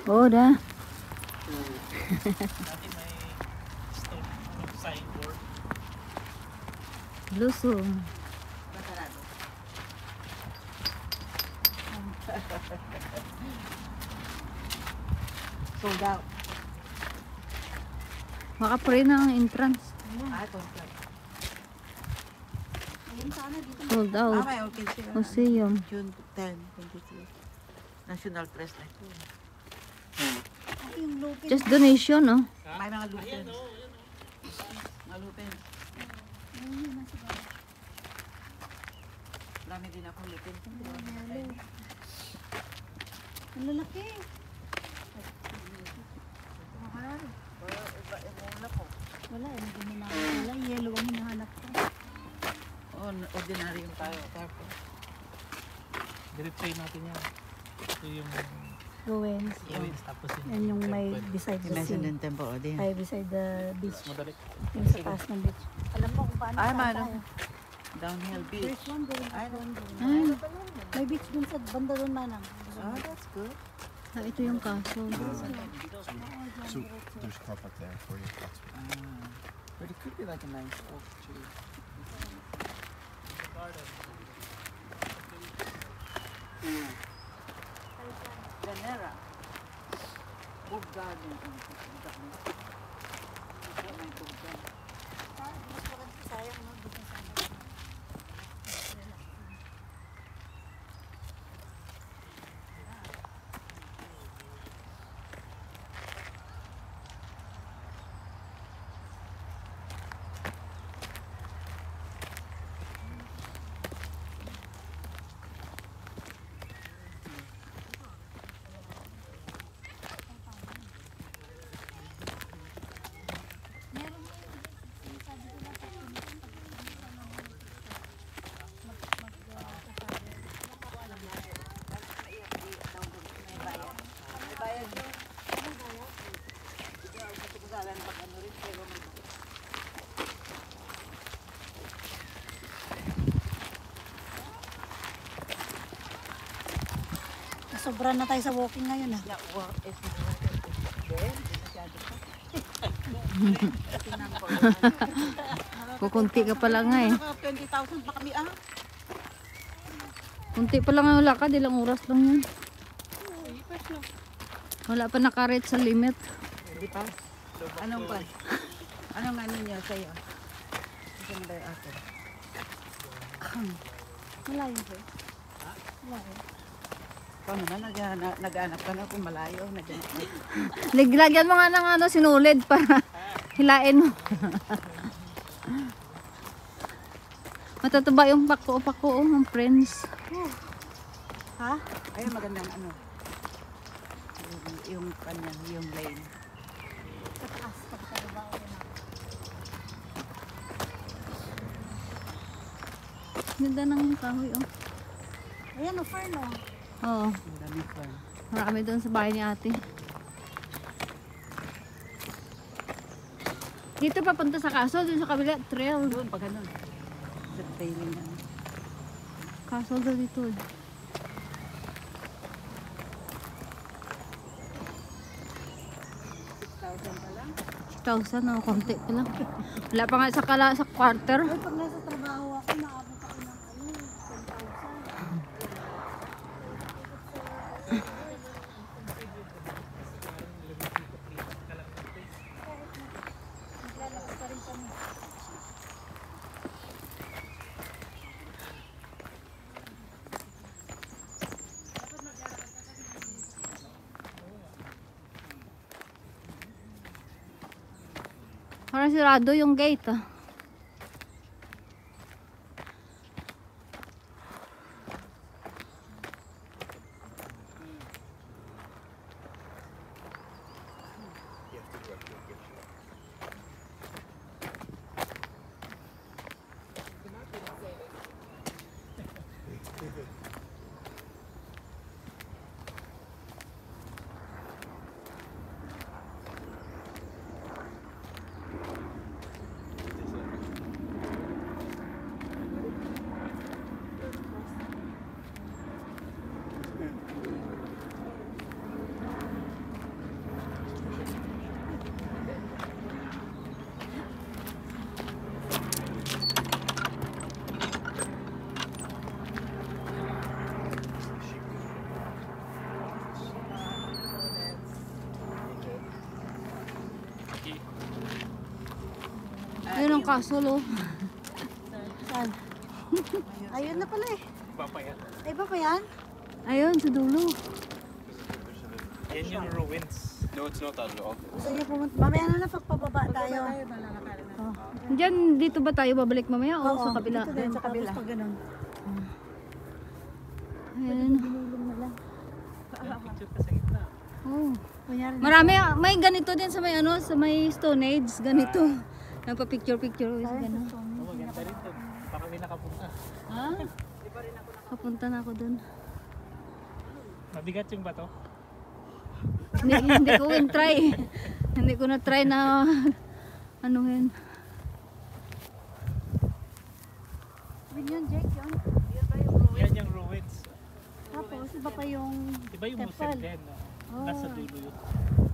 Oo na. Dati may stone signboard. Lusong. Sold out. Maka-free na ang entrance. Contract. Sold out. May okay siya. Museum. June 10, 23. National Press na ito. Just donation, no? May mga lupin. Mga lupin. Dami din akong lupin. Ang lalaki. Mahal. Wala, hindi mo na. Wala, yellow ang hinahanap ko. Oo, ordinary yung tayo. Tapos, Diretsayin natin yan. Ito yung Gowens. Gowens, tapos Yan yung may beside the Imagine sea. din tempo. O din. Ay, beside the beach. madali. Yung sa taas ng beach. Alam mo kung paano Ay, saan mano. tayo. Downhill beach. There's one going Ay, up, one going Ay, up. May beach dun sa banda dun, Manang. Oh, that's good. ito yung kaso. So there's car park there for you. That's But it could be like a nice oak tree. Venera. Book garden. Sayang, no? Dito sa Sobra na tayo sa walking ngayon, ah. Kukunti ka pa lang nga eh. 20,000 pa kami Kunti pa lang ang lakad. Ilang oras lang yan. Wala pa nakarate sa limit. Di pa? Anong pa? Anong ano niya sa'yo? Isang day ako. Malayo ba? Malayo. Ikaw naman, nag-aanap ka na kung malayo. Lagyan mo nga ng ano, sinulid para hilain mo. Matutaba yung pako-pako ng friends. Ha? Ayun, magandang ano. Yung kanya, yung lane. Sa taas, pagkakaba ko na. Ganda ng kahoy, oh. Ayan, o, fern, o. Oo. Ang dami fun. Marami doon sa bahay ni ate. Dito papunta sa Castle, dun sa kabila, trail. Doon, pag ano. Sa trailing na. Castle daw dito. 6,000 pa lang. 6,000, oh, konti pa lang. Wala pa nga sa quarter. Ay, pag nasa trabaho ako, naabot ako ng ano, 10,000. Naglalabas pa rin kami. Parang sirado yung gate, ah. castle oh. Saan? Ayun na pala eh. Papaya. Ay, ba pa yan? Ayun, sa dulo. Yan yung ruins. No, it's not that at all. Gusto niyo pumunta. Mamaya na lang pagpababa tayo. Diyan, dito ba tayo babalik mamaya o sa kabila? Dito din, sa kabila. Tapos pag ganun. Ayun. Binulong na lang. Yan, picture ka sa gitna. Oh. Kunyari na. Marami, may ganito din sa may ano, sa may Stone Age, ganito. Nagpa-picture-picture sa ganun. Oh, maganda rin to. Baka kami nakapunta. Ha? Kapunta na ako dun. Mabigat yung bato. Hindi ko try. Hindi ko na try na anuhin. Yun yun, Jake, yun. Yan yung ruins. Tapos, iba pa yung Iba yung temple. museum din. No? Oh. Nasa dulo yun.